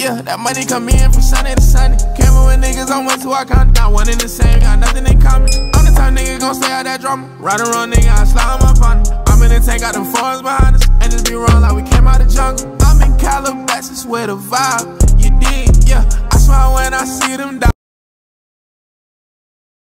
Yeah, that money come in from Sunday to Sunday. Camera with niggas on one, two, I count. Got one in the same, got nothing in common. I'm the type nigga gon' stay out that drama. Ride around nigga, I slide my partner. I'm in the tank, got them foreigns behind us. And just be wrong like we came out the jungle. I'm in Calabasas with a vibe, you dig, yeah. I smile when I see them die.